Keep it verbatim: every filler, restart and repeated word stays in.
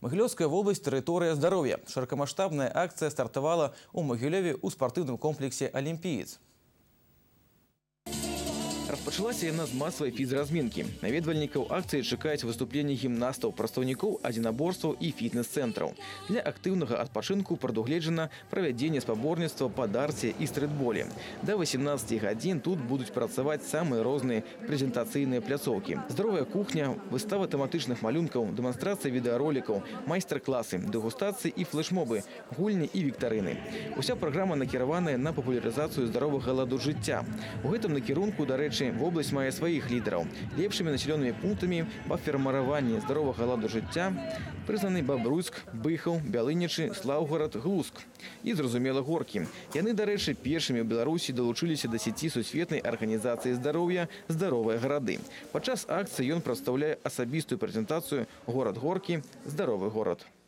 Могилевская область – территория здоровья. Широкомасштабная акция стартовала у Могилеве у спортивном комплексе «Олимпиец». Распачалася яна з масавай фізразмінкі. Наведвальнікаў акцыі чакаюць выступленні гімнастаў, прадстаўнікоў адзінаборстваў і фітнес-цэнтраў. Для актыўнага адпачынку прадугледжана правядзенне спаборніцтва па дарце і стрытболе. Да васемнаццаці гадзін тут будуць працаваць самыя розныя прэзентацыйныя пляцоўкі. Здаровая кухня, выстава тэматычных малюнкаў, дэманстрацыя відэаролікаў, майстар-класы, дэгустацыі і флешмобы, гульні і віктарыны. Уся праграма накіраваная на папулярызацыю здаровага ладу жыцця. У гэтым накірунку, дарэчы, вобласць мае сваіх лідараў. Лепшымі населенымі пунктамі па фарміраванні здаровага ладу жыцця прызнаны Бабруйск, Быхаў, Бялынічы, Слаўгорад, Глуск. І, зразумела, Горкі. Яны, дарэчы, першымі ў Беларусі далучыліся да сеці сусветнай арганізацыі здароўя «Здаровыя гарады». Падчас акцыі ён прадстаўляе асабістую прэзентацыю «Горад Горкі. Здаровы горад».